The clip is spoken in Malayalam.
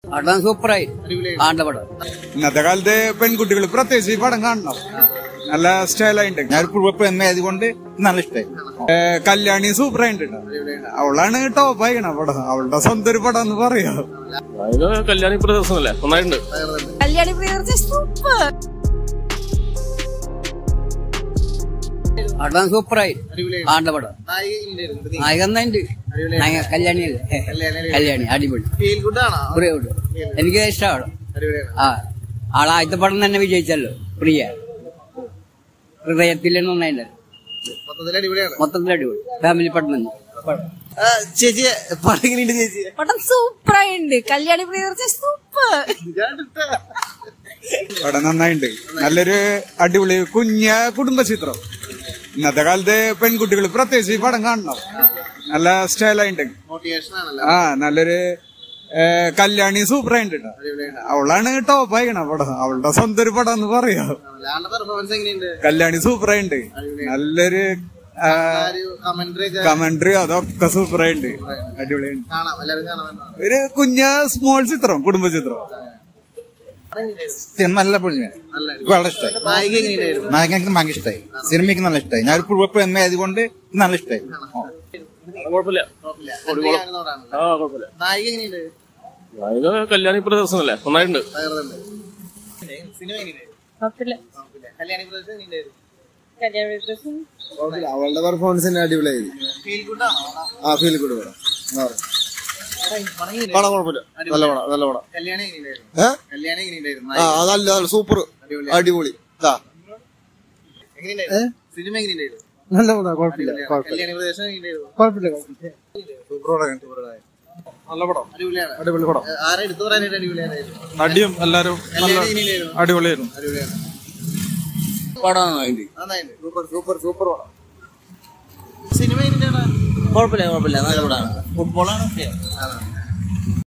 പടം സൂപ്പറായി. പടം ഇന്നത്തെ കാലത്ത് പെൺകുട്ടികൾ പ്രത്യേകിച്ച് ഈ പടം കാണണം. നല്ല സ്റ്റൈലായിട്ട് ഞാൻ കൊണ്ട് നല്ല ഇഷ്ടമായി. കല്യാണി സൂപ്പറായിട്ടുണ്ട്. അവളാണ് ടോപ്പ് ആയിക്കണ പടം. അവളുടെ സ്വന്തം ഒരു പടം എന്ന് പറയാ. കല്യാണി പ്രദർശനല്ലേ നന്നായിട്ടുണ്ട്. കല്യാണി പ്രിയദർശൻ സൂപ്പർ. പടം സൂപ്പറായി. പടം നായിക നന്നായിട്ടുണ്ട്. കല്യാണിയല്ലേ? കല്യാണി അടിപൊളി. എനിക്ക് ഇഷ്ടമാണ്. ആളാദ്യത്തെ പടം തന്നെ വിജയിച്ചല്ലോ. പ്രിയ ഹൃദയത്തിൽ നന്നായിട്ടുണ്ട്. മൊത്തത്തിൽ അടിപൊളി ഫാമിലി പടം തന്നെ. ചേച്ചി പടം എങ്ങനെയുണ്ട്? ചേച്ചി പടം സൂപ്പറായിട്ടുണ്ട്. കല്യാണി പ്രിയദർശൻ സൂപ്പർ. പടം നന്നായിട്ടുണ്ട്. നല്ലൊരു അടിപൊളി കുഞ്ഞ കുടുംബ ചിത്രം. ഇന്നത്തെ കാലത്ത് പെൺകുട്ടികൾ പ്രത്യേകിച്ച് ഈ പടം കാണണം. നല്ല സ്റ്റൈലായിട്ട്. നല്ലൊരു കല്യാണി സൂപ്പറായിട്ടുണ്ട്. അവളാണ് ടോപ്പ് ആയിക്കണ പടം. അവളുടെ സ്വന്തം ഒരു പടം എന്ന് പറയാ. കല്യാണി സൂപ്പറായിട്ടുണ്ട്. നല്ലൊരു കമന്ററി അതൊക്കെ സൂപ്പറായിട്ടുണ്ട്. അടിപൊളിയുണ്ട്. ഒരു കുഞ്ഞ സ്മോൾ ചിത്രം, കുടുംബ ചിത്രം. നല്ല വളരെ ഇഷ്ടമായി. നായകൻ എനിക്ക് ഭയങ്കര ഇഷ്ടമായി. സിനിമയ്ക്ക് നല്ല ഇഷ്ടമായി. ഞാൻ ഒരു എം എ ആയതുകൊണ്ട് നല്ല ഇഷ്ടമായി. കല്യാണി പ്രദർശനല്ലേ നന്നായിട്ടുണ്ട്. അവളുടെ പെർഫോമൻസ് തന്നെ അടിപൊളിയായി. ഫീൽ ഗുഡ് പടം. പടം കുഴപ്പമില്ല. നല്ല പടം. നല്ല പടം. നല്ല സൂപ്പർ അടിപൊളി. നല്ല പടം. കുഴപ്പമില്ല. നല്ല പടം. അടിപൊളി പടം. നടിയും എല്ലാരും നല്ല അടിപൊളിയായിരുന്നു. പടം സിനിമ കുഴപ്പമില്ല. നല്ല പടമാണ്. ഫുട്ബോളാണ്.